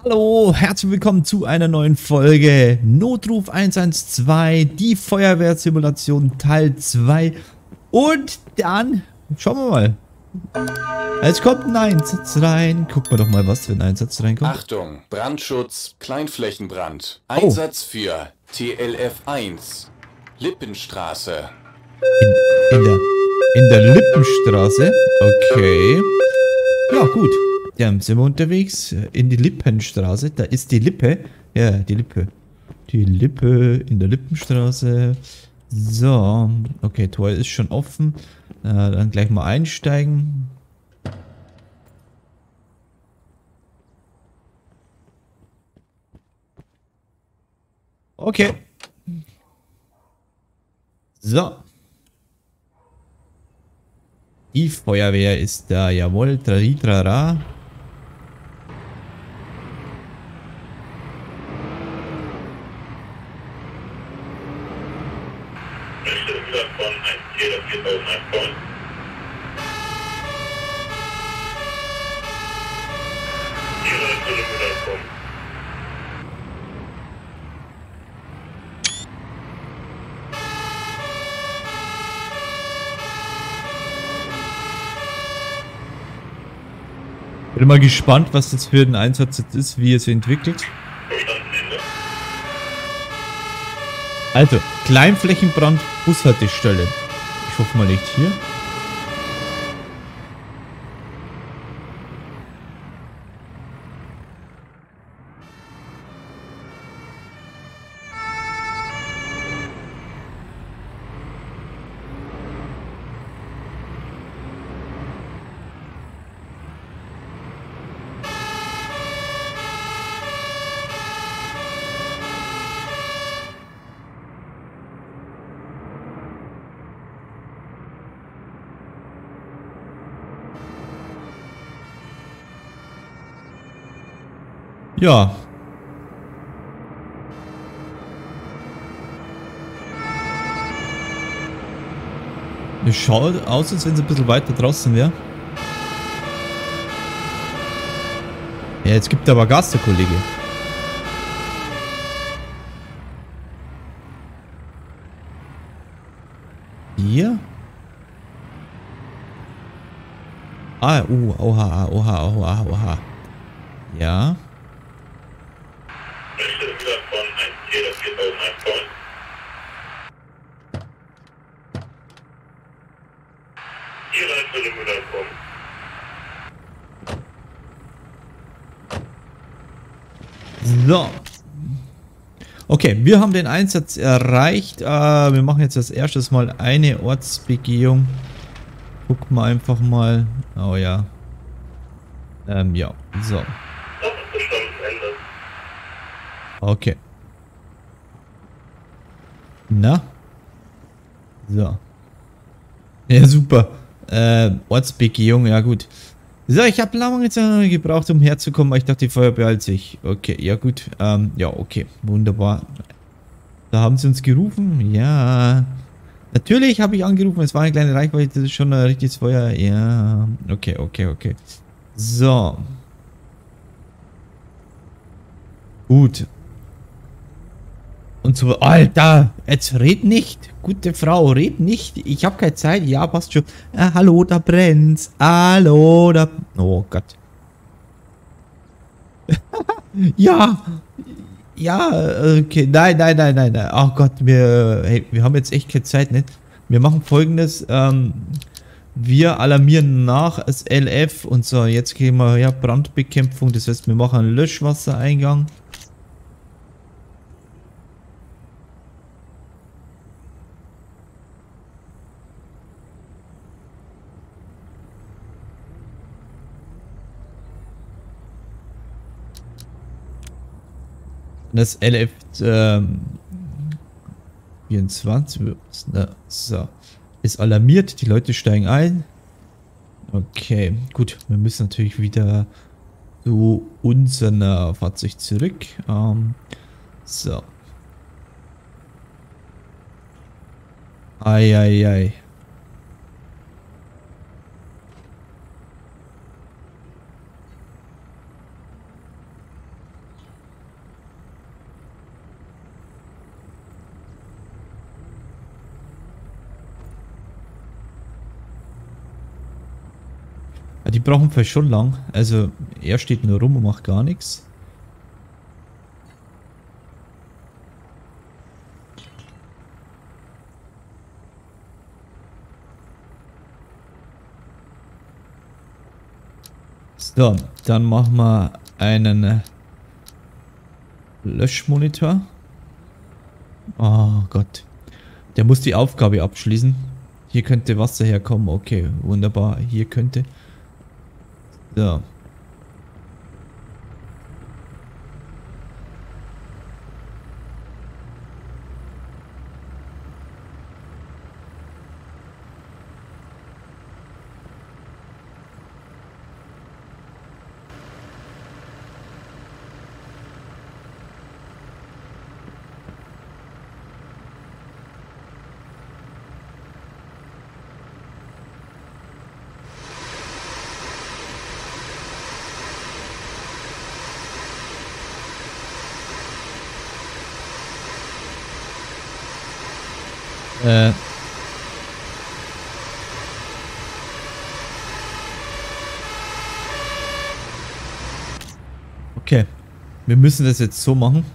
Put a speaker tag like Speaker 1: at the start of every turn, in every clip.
Speaker 1: Hallo, herzlich willkommen zu einer neuen Folge Notruf 112, die Feuerwehrsimulation Teil 2. Und dann, schauen wir mal. Es kommt ein Einsatz rein. Gucken wir doch mal, was für ein Einsatz reinkommt.
Speaker 2: Achtung, Brandschutz, Kleinflächenbrand.
Speaker 1: Oh.
Speaker 2: Einsatz für TLF 1, Lippenstraße.
Speaker 1: In der Lippenstraße. Okay. Ja, gut. Dann sind wir unterwegs in die Lippenstraße. Da ist die Lippe. Ja, die Lippe. Die Lippe in der Lippenstraße. So. Okay, Tor ist schon offen. Dann gleich mal einsteigen. Okay. So. Die Feuerwehr ist da. Jawohl. Trari-trara.
Speaker 3: Von 1,4000 abbauen. Ihre Kilometer kommen.
Speaker 1: Bin mal gespannt, was das für ein Einsatz jetzt ist, wie es sich entwickelt. Also, Kleinflächenbrand, Bushaltestelle. Ich hoffe mal nicht hier. Ja. Es schaut aus, als wenn es ein bisschen weiter draußen wäre. Ja, jetzt gibt er aber Gas, der Kollege. Hier? Ah, oha, oha, oha, oha. Ja.
Speaker 3: Möchte wieder von 1,4000 abbauen. Ihre Kilometer kommen.
Speaker 1: So. Okay, wir haben den Einsatz erreicht. Wir machen jetzt als erstes mal eine Ortsbegehung. Gucken wir einfach mal. Oh ja. Ja, so.
Speaker 3: Das ist Bestandsende.
Speaker 1: Okay. Na? So. Ja, super. Ortsbegehung, ja gut. So, ich habe lange jetzt gebraucht, um herzukommen, aber ich dachte, die Feuer behält sich. Okay, ja gut. Ja, okay. Wunderbar. Da haben sie uns gerufen. Ja. Natürlich habe ich angerufen. Es war eine kleine Reichweite. Das ist schon ein richtiges Feuer. Ja. Okay, okay, okay. So. Gut. Und so, Alter, jetzt red nicht. Gute Frau, red nicht. Ich habe keine Zeit. Ja, passt schon. Hallo, da brennt's. Hallo, da... Oh Gott. Ja. Ja, okay. Nein, nein, nein, nein, nein. Oh Gott, hey, wir haben jetzt echt keine Zeit, nicht? Wir machen Folgendes. Wir alarmieren nach als LF. Und so, jetzt gehen wir, ja, Brandbekämpfung. Das heißt, wir machen einen Löschwassereingang. Das LF 24 so, ist alarmiert, die Leute steigen ein. Okay, gut, wir müssen natürlich wieder zu unserem Fahrzeug zurück. So. Eieiei. Ja, die brauchen vielleicht schon lang. Also er steht nur rum und macht gar nichts. So, dann machen wir einen Löschmonitor. Oh Gott. Der muss die Aufgabe abschließen. Hier könnte Wasser herkommen. Okay, wunderbar. Hier könnte. So. Okay. Wir müssen das jetzt so machen.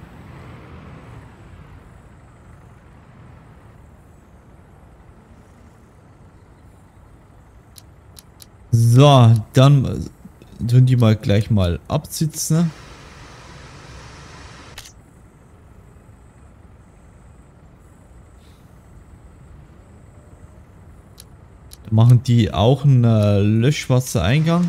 Speaker 1: So, dann tun die mal gleich mal absitzen. Dann machen die auch einen Löschwassereingang.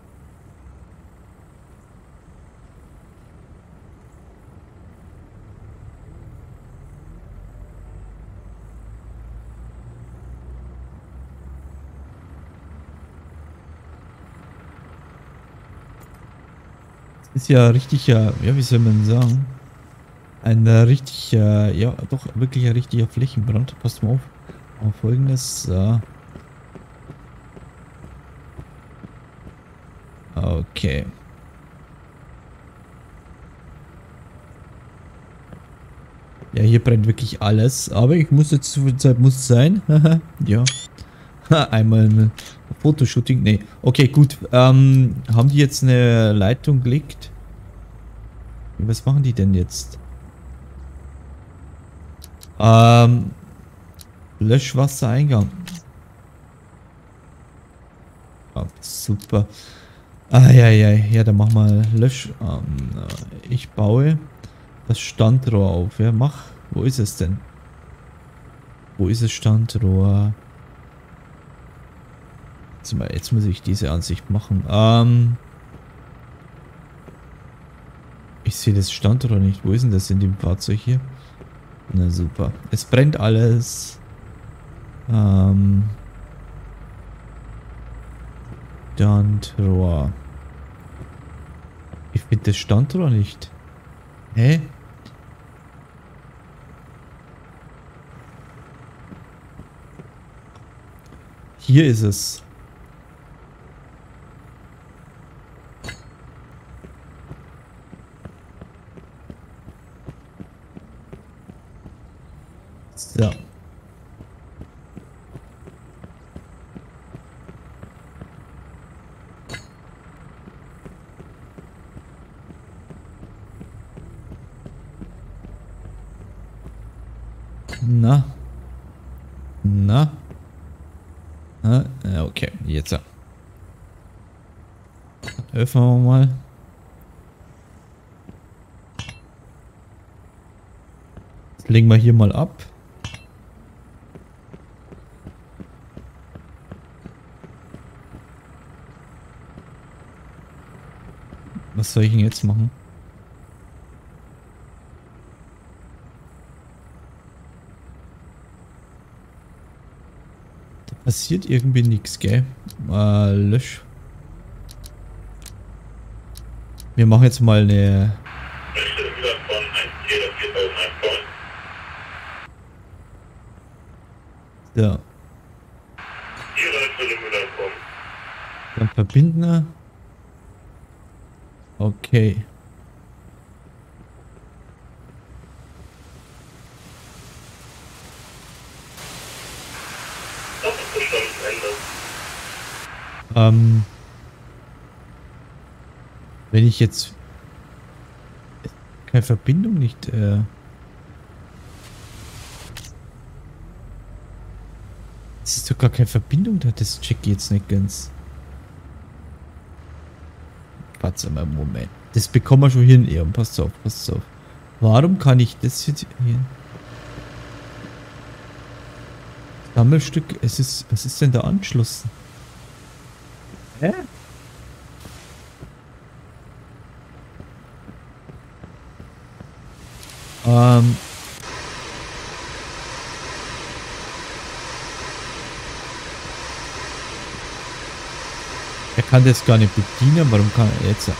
Speaker 1: Ist ja richtig, ja, wie soll man sagen? Ein richtig, ja, doch wirklich ein richtiger Flächenbrand. Passt mal auf Folgendes. Okay. Ja, hier brennt wirklich alles. Aber ich muss jetzt, zu viel Zeit muss sein. Ja. Einmal ein Fotoshooting. Nee. Okay, gut. Haben die jetzt eine Leitung gelegt? Was machen die denn jetzt? Löschwassereingang. Ah, super. Ja, dann machen wir Lösch. Ich baue das Standrohr auf. Ja, mach. Wo ist es denn? Wo ist das Standrohr? Jetzt muss ich diese Ansicht machen. Ich sehe das Standrohr nicht. Wo ist denn das in dem Fahrzeug hier? Na super. Es brennt alles. Standrohr. Ich finde das Standrohr nicht. Hä? Hier ist es. So. Na. Na. Ja, okay, jetzt. Öffnen wir mal. Das legen wir hier mal ab. Was soll ich denn jetzt machen? Da passiert irgendwie nichts, gell? Lösch. Wir machen jetzt mal eine... So. Dann verbinden wir. Okay. Ähm, wenn ich jetzt keine Verbindung nicht, es ist doch gar keine Verbindung da, das check ich jetzt nicht ganz. Warte mal, Moment. Das bekommen wir schon hin, Ehren. Passt auf, passt auf. Warum kann ich das jetzt hier... Sammelstück, es ist... Was ist denn da angeschlossen? Hä? Er kann das gar nicht bedienen. Warum kann er jetzt...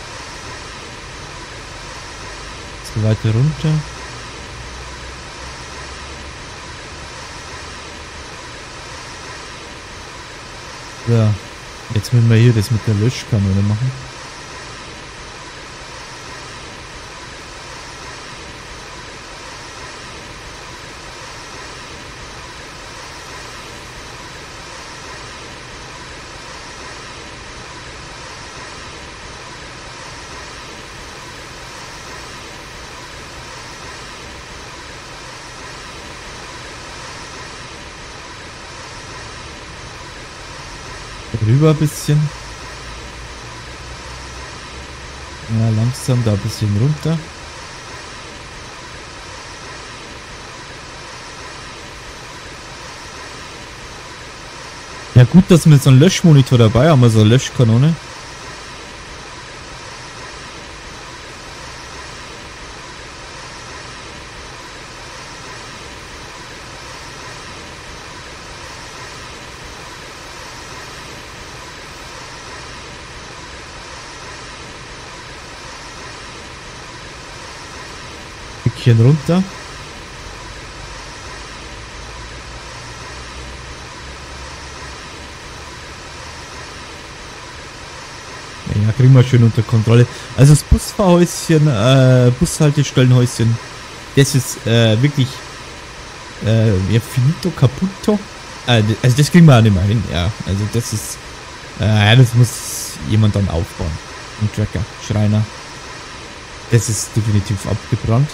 Speaker 1: So weiter runter. So. Jetzt müssen wir hier das mit der Löschkanone machen. Rüber ein bisschen. Ja, langsam da ein bisschen runter. Ja gut, dass wir so einen Löschmonitor dabei haben, also eine Löschkanone. Stückchen runter. Ja, kriegen wir schön unter Kontrolle. Also das Busfahrhäuschen, Bushaltestellenhäuschen, das ist wirklich ja, finito caputto. Also das kriegen wir auch nicht mehr hin, ja. Also das ist, das muss jemand dann aufbauen. Ein Tracker, Schreiner. Das ist definitiv abgebrannt.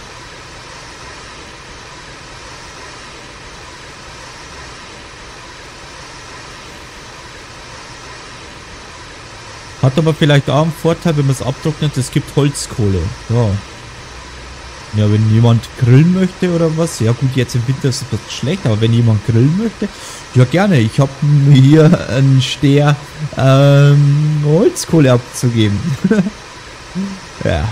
Speaker 1: Hat aber vielleicht auch einen Vorteil, wenn man es abtrocknet, es gibt Holzkohle. Ja. Ja, wenn jemand grillen möchte oder was, ja gut, jetzt im Winter ist es ein bisschen schlecht, aber wenn jemand grillen möchte, ja gerne. Ich habe hier einen Steher Holzkohle abzugeben. Ja.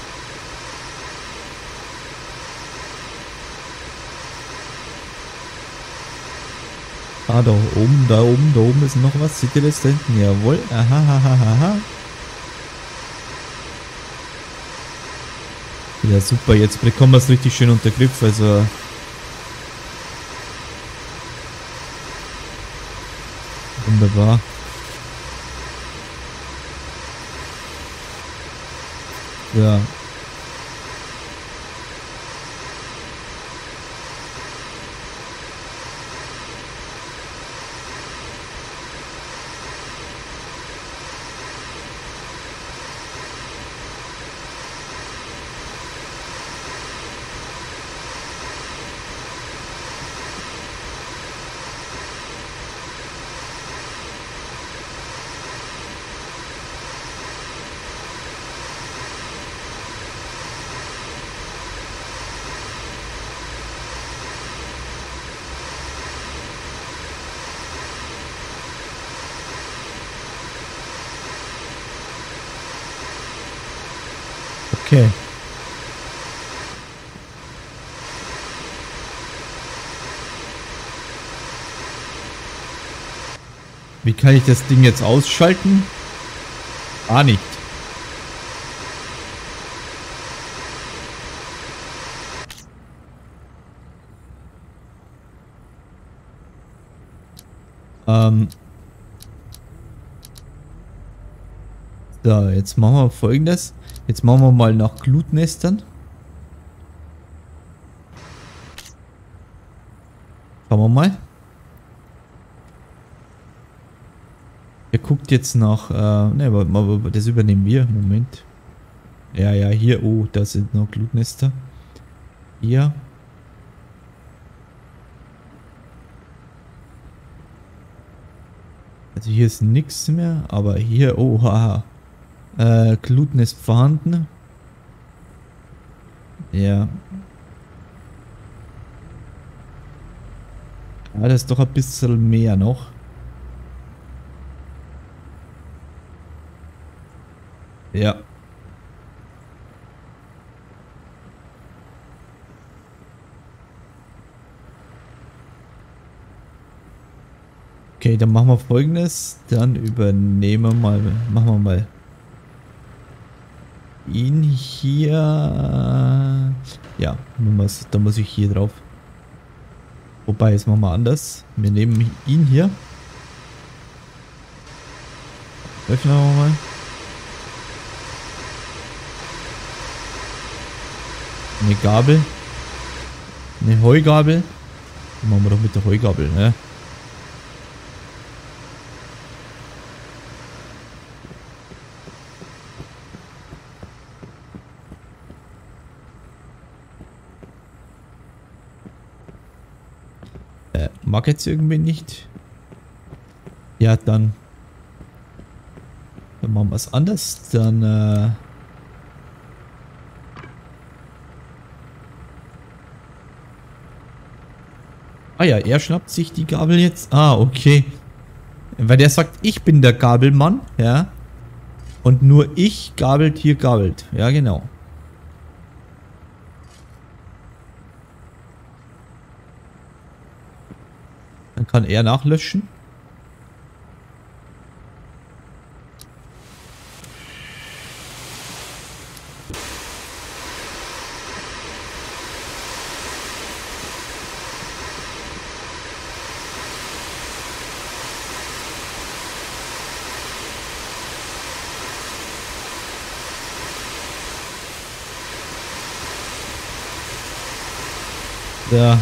Speaker 1: Ah, da oben ist noch was. Seht ihr das da hinten? Jawohl. Aha. Ja, super. Jetzt bekommen wir es richtig schön unter Griff. Also. Wunderbar. Ja. Okay. Wie kann ich das Ding jetzt ausschalten? Ah, nicht. So, jetzt machen wir Folgendes. Jetzt machen wir mal nach Glutnestern. Schauen wir mal. Der guckt jetzt nach, ne, aber das übernehmen wir. Moment. Ja, ja, hier, oh, da sind noch Glutnester. Hier. Also hier ist nichts mehr, aber hier, oh, haha. Glutnest vorhanden. Ja. Ja, das ist doch ein bisschen mehr noch. Ja. Okay, dann machen wir Folgendes. Dann übernehmen wir mal, machen wir mal ihn hier. Ja, da muss ich hier drauf. Wobei, jetzt machen wir anders. Wir nehmen ihn hier. Öffnen wir mal. Eine Gabel. Eine Heugabel. Die machen wir doch mit der Heugabel, ne? Mag jetzt irgendwie nicht. Ja, dann machen wir es anders. Dann ah ja, er schnappt sich die Gabel jetzt. Ah, okay. Weil der sagt, ich bin der Gabelmann, ja. Und nur ich gabelt hier gabelt. Ja, genau. Dann kann er nachlöschen. Ja.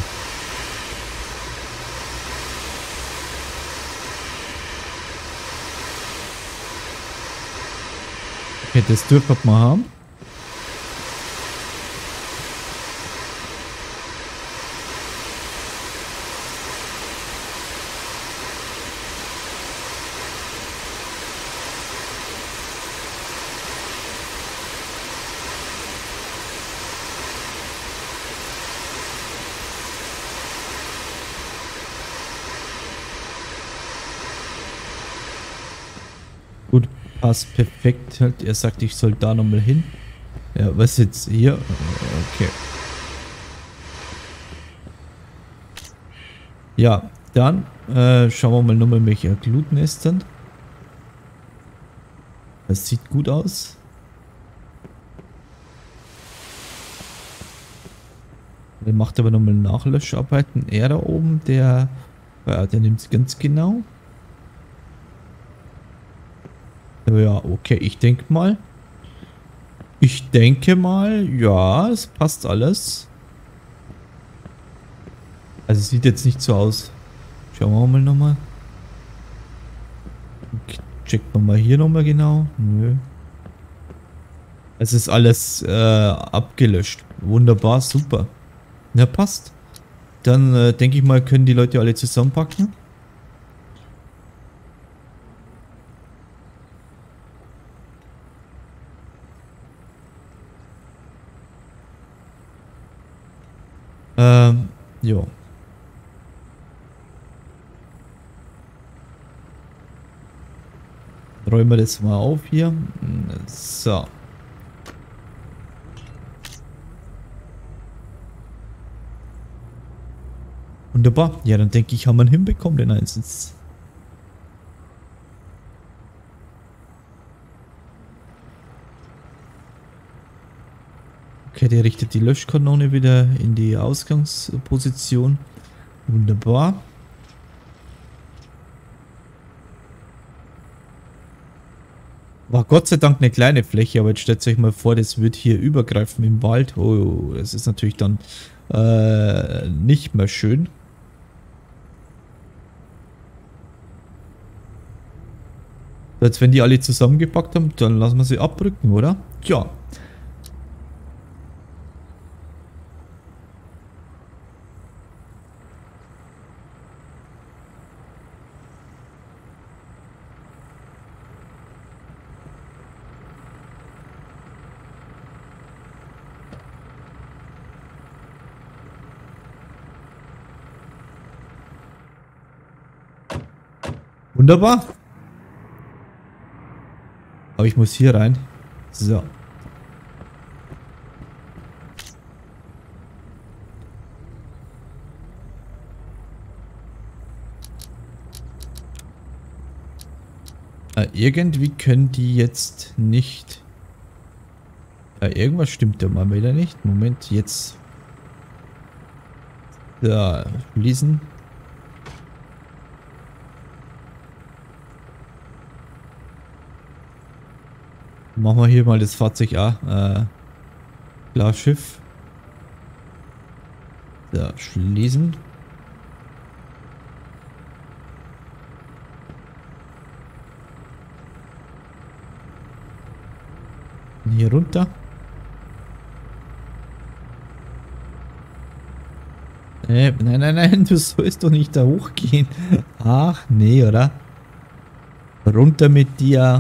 Speaker 1: Okay, das dürfen wir haben. Gut, passt perfekt halt. Er sagt, ich soll da nochmal hin. Ja, was jetzt hier? Okay. Ja, dann schauen wir mal nochmal mit Glutnestern. Das sieht gut aus. Der macht aber nochmal Nachlöscharbeiten. Er da oben, der nimmt es ganz genau. Ja, okay, ich denke mal, ja, es passt alles. Also es sieht jetzt nicht so aus. Schauen wir mal nochmal. Checkt man mal hier nochmal genau. Nö. Es ist alles abgelöscht. Wunderbar, super. Ja, passt. Dann denke ich mal, können die Leute alle zusammenpacken. Jo. Räumen wir das mal auf hier. So. Wunderbar. Ja, dann denke ich, haben wir ihn hinbekommen, den Einsatz. Okay, der richtet die Löschkanone wieder in die Ausgangsposition. Wunderbar. War Gott sei Dank eine kleine Fläche, aber jetzt stellt euch mal vor, das wird hier übergreifen im Wald. Oh, das ist natürlich dann nicht mehr schön. Jetzt, wenn die alle zusammengepackt haben, dann lassen wir sie abrücken, oder? Ja. Wunderbar. Aber ich muss hier rein. So. Irgendwie können die jetzt nicht... irgendwas stimmt da mal wieder nicht. Moment, jetzt... Da, schließen. Machen wir hier mal das Fahrzeug A. Klar, Schiff. So, schließen. Und hier runter. Nein, nein, nein, du sollst doch nicht da hochgehen. Ach, nee, oder? Runter mit dir.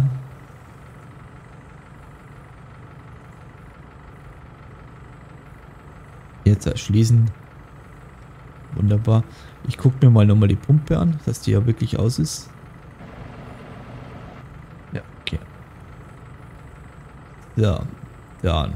Speaker 1: Jetzt erschließen. Wunderbar. Ich gucke mir mal nochmal die Pumpe an, dass die ja wirklich aus ist. Ja, okay. So, dann.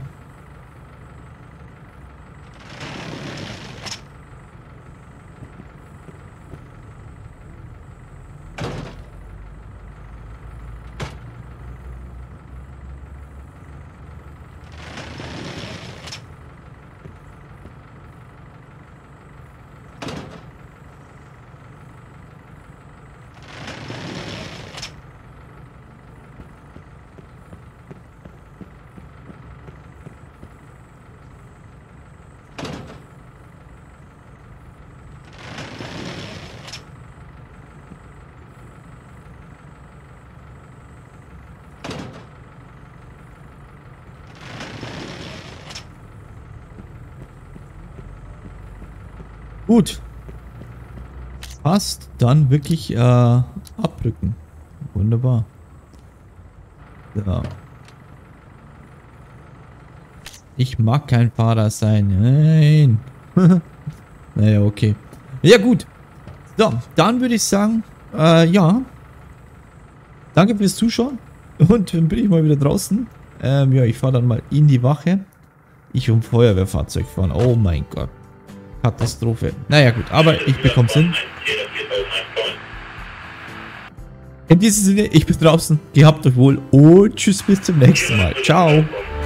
Speaker 1: Gut. Passt. Dann wirklich abrücken. Wunderbar. Ja. Ich mag kein Fahrer sein. Nein. Naja, okay. Ja, gut. So, dann würde ich sagen, ja. Danke fürs Zuschauen. Und dann bin ich mal wieder draußen. Ja, ich fahre dann mal in die Wache. Ich um Feuerwehrfahrzeug fahren. Oh mein Gott. Katastrophe. Naja gut, aber ich bekomme Sinn. In diesem Sinne, ich bin draußen. Gehabt euch wohl und tschüss bis zum nächsten Mal. Ciao.